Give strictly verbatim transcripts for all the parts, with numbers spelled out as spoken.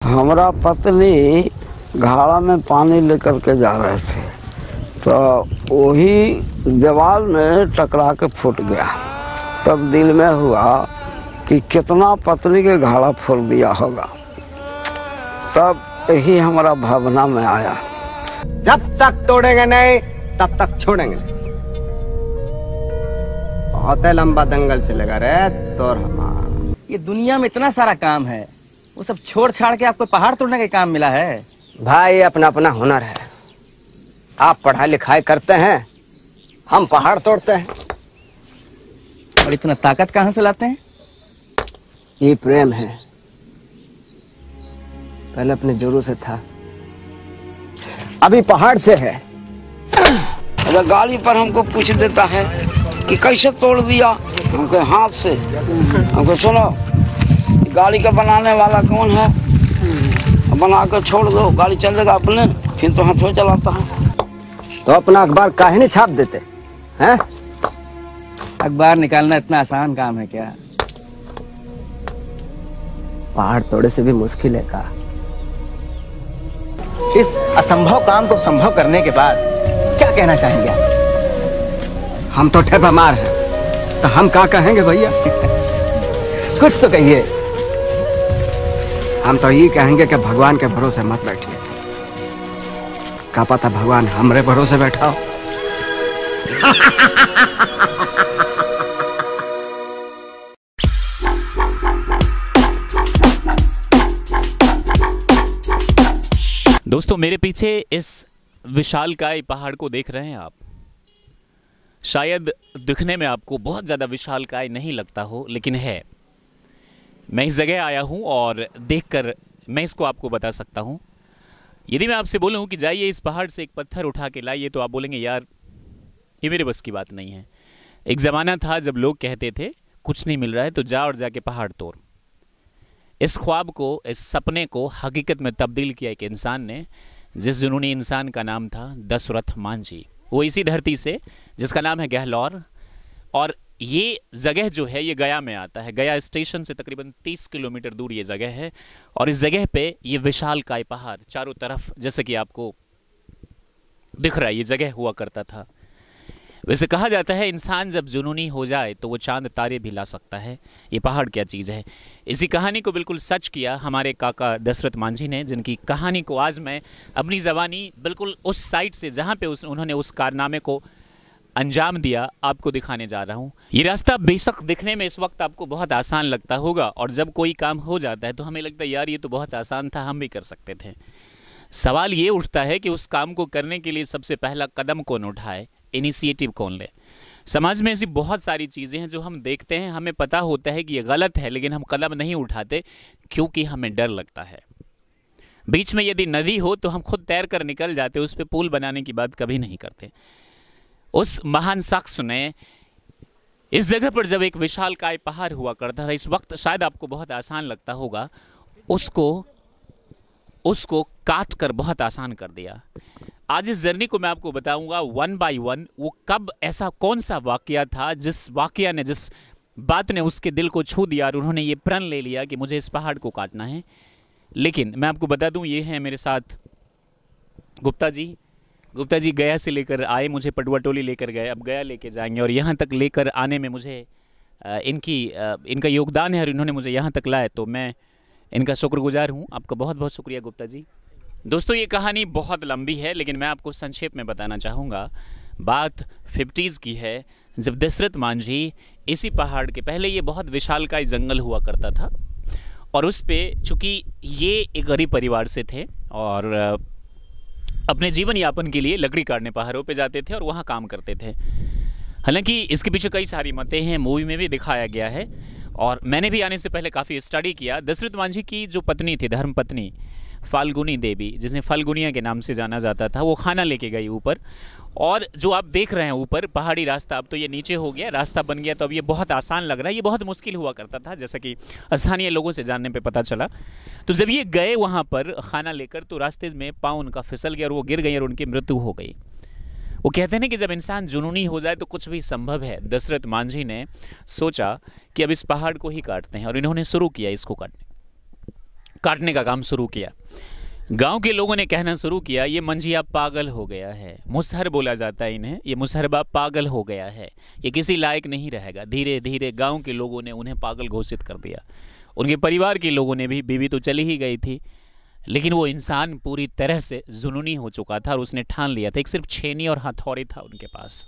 हमारा पत्नी घाड़ा में पानी लेकर के जा रहे थे तो वही दीवार में टकरा के फूट गया। तब दिल में हुआ कि कितना पत्नी के घाड़ा फोड़ दिया होगा। तब यही हमारा भावना में आया, जब तक तोड़ेंगे नहीं तब तक छोड़ेंगे नहीं। बहुत लंबा दंगल चलेगा रे तोर हमारा। ये दुनिया में इतना सारा काम है, वो सब छोड़ छाड़ के आपको पहाड़ तोड़ने का काम मिला है। भाई अपना अपना हुनर है। आप पढ़ाई लिखाई करते हैं, हम पहाड़ तोड़ते हैं। और इतना ताकत कहाँ से लाते हैं? ये प्रेम है, पहले अपने जोरों से था, अभी पहाड़ से है। अगर गाड़ी पर हमको पूछ देता है कि कैसे तोड़ दिया, हमको हाथ से, हमको सुनो गाड़ी का बनाने वाला कौन है, बना कर छोड़ दो, गाड़ी चलेगा अपने, फिर तो हाथ में चलाता है। तो अपना अखबार काहे नहीं छाप देते हैं? अखबार निकालना इतना आसान काम है क्या? पहाड़ तोड़े से भी मुश्किल है का? इस असंभव काम को संभव करने के बाद क्या कहना चाहेंगे आप? हम तो ठेपा मार हैं, तो हम क्या कहेंगे भैया? कुछ तो कहिए। हम तो ये कहेंगे कि भगवान के भरोसे मत बैठिए, क्या पता भगवान हमरे भरोसे बैठा हो। दोस्तों, मेरे पीछे इस विशालकाय पहाड़ को देख रहे हैं आप। शायद दिखने में आपको बहुत ज़्यादा विशालकाय नहीं लगता हो, लेकिन है। मैं इस जगह आया हूँ और देखकर मैं इसको आपको बता सकता हूँ। यदि मैं आपसे बोलूँ कि जाइए इस पहाड़ से एक पत्थर उठा के लाइए, तो आप बोलेंगे यार ये मेरे बस की बात नहीं है। एक ज़माना था जब लोग कहते थे कुछ नहीं मिल रहा है तो जा और जाके पहाड़ तोड़। इस ख्वाब को, इस सपने को हकीकत में तब्दील किया एक इंसान ने, जिस जुनूनी इंसान का नाम था दशरथ मांझी। वो इसी धरती से, जिसका नाम है गहलौर, और ये जगह जो है ये गया में आता है। गया स्टेशन से तकरीबन तीस किलोमीटर दूर ये जगह है। और इस जगह पे ये विशालकाय पहाड़ चारों तरफ, जैसे कि आपको दिख रहा है, ये जगह हुआ करता था। वैसे कहा जाता है इंसान जब जुनूनी हो जाए तो वो चांद तारे भी ला सकता है। ये पहाड़ क्या चीज़ है। इसी कहानी को बिल्कुल सच किया हमारे काका दशरथ मांझी ने, जिनकी कहानी को आज मैं अपनी ज़बानी बिल्कुल उस साइड से जहाँ पे उस उन्होंने उस कारनामे को अंजाम दिया आपको दिखाने जा रहा हूँ। ये रास्ता बेशक दिखने में इस वक्त आपको बहुत आसान लगता होगा, और जब कोई काम हो जाता है तो हमें लगता है यार ये तो बहुत आसान था, हम भी कर सकते थे। सवाल ये उठता है कि उस काम को करने के लिए सबसे पहला कदम कौन उठाए, इनिशिएटिव कौन ले। समाज में ऐसी बहुत सारी चीज़ें हैं जो हम देखते हैं, हमें पता होता है कि ये गलत है, लेकिन हम कदम नहीं उठाते क्योंकि हमें डर लगता है। बीच में यदि नदी हो तो हम खुद तैर कर निकल जाते, उस पर पुल बनाने की बात कभी नहीं करते। उस महान शख्स ने इस जगह पर जब एक विशालकाय पहाड़ हुआ करता था, इस वक्त शायद आपको बहुत आसान लगता होगा, उसको उसको काट कर बहुत आसान कर दिया। आज इस जर्नी को मैं आपको बताऊंगा वन बाय वन, वो कब, ऐसा कौन सा वाकया था जिस वाकया ने, जिस बात ने उसके दिल को छू दिया और उन्होंने ये प्रण ले लिया कि मुझे इस पहाड़ को काटना है। लेकिन मैं आपको बता दूं, ये हैं मेरे साथ गुप्ता जी। गुप्ता जी गया से लेकर आए, मुझे पटुआ टोली लेकर गए, अब गया लेके जाएंगे, और यहाँ तक लेकर आने में मुझे इनकी इनका योगदान है और इन्होंने मुझे यहाँ तक लाए, तो मैं इनका शुक्रगुजार हूँ। आपका बहुत बहुत शुक्रिया गुप्ता जी। दोस्तों, ये कहानी बहुत लंबी है, लेकिन मैं आपको संक्षेप में बताना चाहूँगा। बात फिफ्टीज़ की है, जब दशरथ मांझी इसी पहाड़ के, पहले ये बहुत विशालकाय जंगल हुआ करता था, और उस पर चूँकि ये एक गरीब परिवार से थे और अपने जीवन यापन के लिए लकड़ी काटने पहाड़ों पे जाते थे और वहाँ काम करते थे। हालांकि इसके पीछे कई सारी मतें हैं, मूवी में भी दिखाया गया है, और मैंने भी आने से पहले काफ़ी स्टडी किया। दशरथ मांझी की जो पत्नी थी, धर्म पत्नी फाल्गुनी देवी, जिसे फाल्गुनिया के नाम से जाना जाता था, वो खाना लेके गई ऊपर, और जो आप देख रहे हैं ऊपर पहाड़ी रास्ता, अब तो ये नीचे हो गया, रास्ता बन गया, तो अब ये बहुत आसान लग रहा है। ये बहुत मुश्किल हुआ करता था, जैसा कि स्थानीय लोगों से जानने पे पता चला। तो जब ये गए वहाँ पर खाना लेकर, तो रास्ते में पाँव उनका फिसल गया और वो गिर गई और उनकी मृत्यु हो गई। वो कहते हैं कि जब इंसान जुनूनी हो जाए तो कुछ भी संभव है। दशरथ मांझी ने सोचा कि अब इस पहाड़ को ही काटते हैं, और इन्होंने शुरू किया इसको काटने। काटने का काम शुरू किया। गांव के लोगों ने कहना शुरू किया, ये मंझिया पागल हो गया है। मुसहर बोला जाता है इन्हें, ये मुसहरबा पागल हो गया है, ये किसी लायक नहीं रहेगा। धीरे धीरे गांव के लोगों ने उन्हें पागल घोषित कर दिया। उनके परिवार के लोगों ने भी, बीवी तो चली ही गई थी, लेकिन वो इंसान पूरी तरह से जुनूनी हो चुका था और उसने ठान लिया था। एक सिर्फ छेनी और हथौड़ी था उनके पास,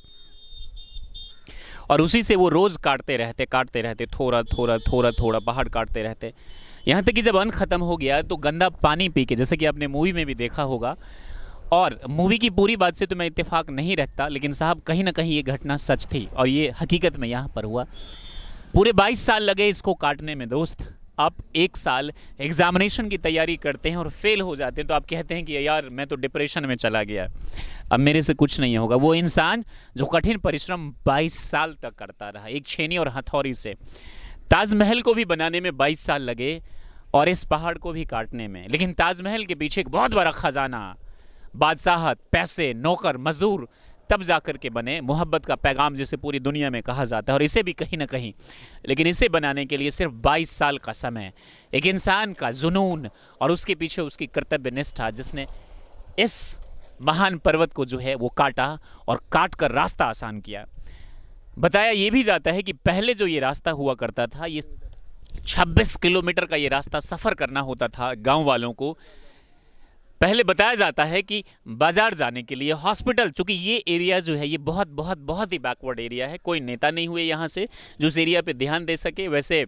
और उसी से वो रोज काटते रहते काटते रहते थोड़ा थोड़ा थोड़ा थोड़ा पहाड़ काटते रहते, यहाँ तक कि जब अन्न खत्म हो गया तो गंदा पानी पी के, जैसे कि आपने मूवी में भी देखा होगा, और मूवी की पूरी बात से तो मैं इत्तेफाक नहीं रखता, लेकिन साहब कहीं ना कहीं ये घटना सच थी और ये हकीकत में यहाँ पर हुआ। पूरे बाईस साल लगे इसको काटने में। दोस्त, आप एक साल एग्जामिनेशन की तैयारी करते हैं और फेल हो जाते हैं तो आप कहते हैं कि यार मैं तो डिप्रेशन में चला गया, अब मेरे से कुछ नहीं होगा। वो इंसान जो कठिन परिश्रम बाईस साल तक करता रहा एक छेनी और हथौड़ी से, ताजमहल को भी बनाने में बाईस साल लगे और इस पहाड़ को भी काटने में, लेकिन ताजमहल के पीछे एक बहुत बड़ा खजाना, बादशाहत, पैसे, नौकर, मजदूर तब जाकर के बने। मोहब्बत का पैगाम जिसे पूरी दुनिया में कहा जाता है, और इसे भी कहीं ना कहीं, लेकिन इसे बनाने के लिए सिर्फ बाईस साल का समय, एक इंसान का जुनून और उसके पीछे उसकी कर्तव्य निष्ठा, जिसने इस महान पर्वत को जो है वो काटा और काट कर रास्ता आसान किया। बताया ये भी जाता है कि पहले जो ये रास्ता हुआ करता था, ये छब्बीस किलोमीटर का ये रास्ता सफ़र करना होता था गांव वालों को। पहले बताया जाता है कि बाजार जाने के लिए, हॉस्पिटल, चूंकि ये एरिया जो है ये बहुत बहुत बहुत ही बैकवर्ड एरिया है, कोई नेता नहीं हुए यहाँ से जो इस एरिया पे ध्यान दे सके। वैसे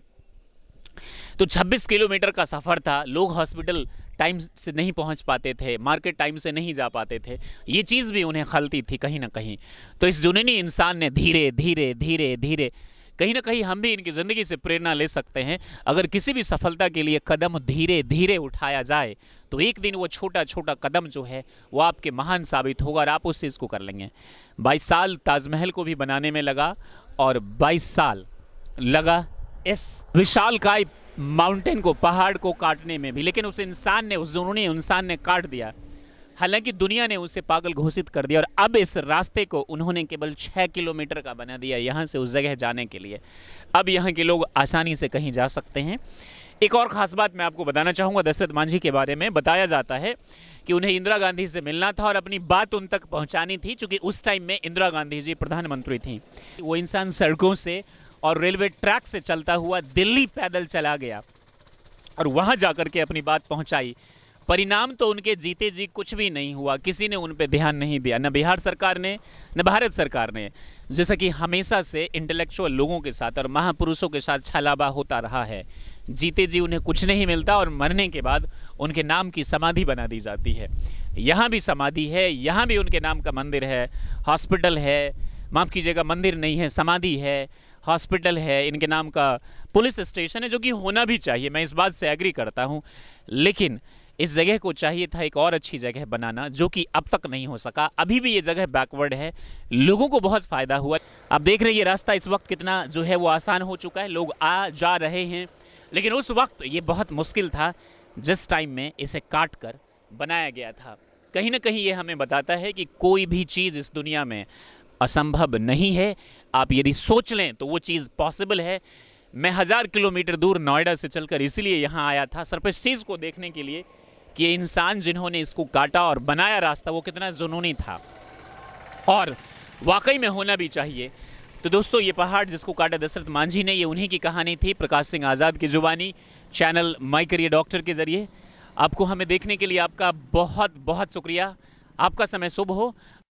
तो छब्बीस किलोमीटर का सफ़र था, लोग हॉस्पिटल टाइम से नहीं पहुंच पाते थे, मार्केट टाइम से नहीं जा पाते थे, ये चीज़ भी उन्हें खलती थी कहीं ना कहीं। तो इस जुनूनी इंसान ने धीरे धीरे धीरे धीरे, कहीं ना कहीं हम भी इनकी ज़िंदगी से प्रेरणा ले सकते हैं। अगर किसी भी सफलता के लिए कदम धीरे धीरे उठाया जाए तो एक दिन वो छोटा छोटा कदम जो है वो आपके महान साबित होगा और आप उस चीज़ को कर लेंगे। बाईस साल ताजमहल को भी बनाने में लगा और बाईस साल लगा इस विशालकाय माउंटेन को, पहाड़ को काटने में भी, लेकिन उस इंसान ने, उस जुनूनी इंसान ने काट दिया। हालांकि दुनिया ने उसे पागल घोषित कर दिया और अब इस रास्ते को उन्होंने केवल छः किलोमीटर का बना दिया यहाँ से उस जगह जाने के लिए। अब यहाँ के लोग आसानी से कहीं जा सकते हैं। एक और ख़ास बात मैं आपको बताना चाहूँगा दशरथ मांझी के बारे में। बताया जाता है कि उन्हें इंदिरा गांधी से मिलना था और अपनी बात उन तक पहुँचानी थी, चूँकि उस टाइम में इंदिरा गांधी जी प्रधानमंत्री थी। वो इंसान सड़कों से और रेलवे ट्रैक से चलता हुआ दिल्ली पैदल चला गया और वहाँ जाकर के अपनी बात पहुँचाई। परिणाम तो उनके जीते जी कुछ भी नहीं हुआ, किसी ने उन पे ध्यान नहीं दिया, न बिहार सरकार ने न भारत सरकार ने। जैसा कि हमेशा से इंटेलेक्चुअल लोगों के साथ और महापुरुषों के साथ छलावा होता रहा है, जीते जी उन्हें कुछ नहीं मिलता और मरने के बाद उनके नाम की समाधि बना दी जाती है। यहाँ भी समाधि है, यहाँ भी उनके नाम का मंदिर है, हॉस्पिटल है, माफ़ कीजिएगा मंदिर नहीं है, समाधि है, हॉस्पिटल है, इनके नाम का पुलिस स्टेशन है, जो कि होना भी चाहिए, मैं इस बात से एग्री करता हूँ। लेकिन इस जगह को चाहिए था एक और अच्छी जगह बनाना, जो कि अब तक नहीं हो सका। अभी भी ये जगह बैकवर्ड है, लोगों को बहुत फ़ायदा हुआ। आप देख रहे हैं ये रास्ता इस वक्त कितना जो है वो आसान हो चुका है, लोग आ जा रहे हैं, लेकिन उस वक्त ये बहुत मुश्किल था जिस टाइम में इसे काट कर बनाया गया था। कहीं ना कहीं ये हमें बताता है कि कोई भी चीज़ इस दुनिया में असंभव नहीं है। आप यदि सोच लें तो वो चीज़ पॉसिबल है। मैं हज़ार किलोमीटर दूर नोएडा से चलकर इसलिए यहाँ आया था, सिर्फ इस चीज़ को देखने के लिए कि ये इंसान जिन्होंने इसको काटा और बनाया रास्ता, वो कितना जुनूनी था और वाकई में होना भी चाहिए। तो दोस्तों, ये पहाड़ जिसको काटा दशरथ मांझी ने, ये उन्हीं की कहानी थी, प्रकाश सिंह आज़ाद की जुबानी, चैनल माई करियर डॉक्टर के ज़रिए। आपको हमें देखने के लिए आपका बहुत बहुत शुक्रिया। आपका समय शुभ हो।